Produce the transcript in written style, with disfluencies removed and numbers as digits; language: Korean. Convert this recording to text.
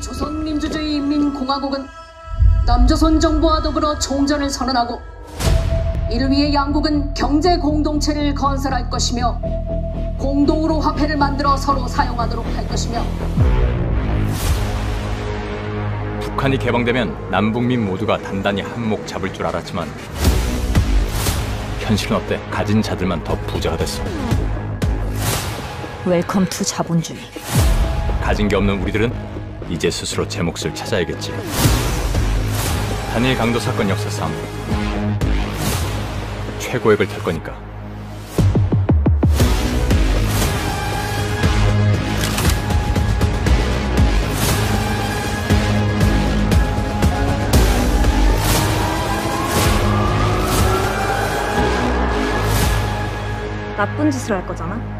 조선민주주의 인민공화국은 남조선 정부와 더불어 종전을 선언하고 이를 위해 양국은 경제 공동체를 건설할 것이며 공동으로 화폐를 만들어 서로 사용하도록 할 것이며 북한이 개방되면 남북민 모두가 단단히 한몫 잡을 줄 알았지만 현실은 어때? 가진 자들만 더 부자가 됐어. 웰컴 투 자본주의. 가진 게 없는 우리들은 이제 스스로 제 몫을 찾아야겠지. 단일 강도 사건 역사상 최고액을 탈 거니까. 나쁜 짓을 할 거잖아.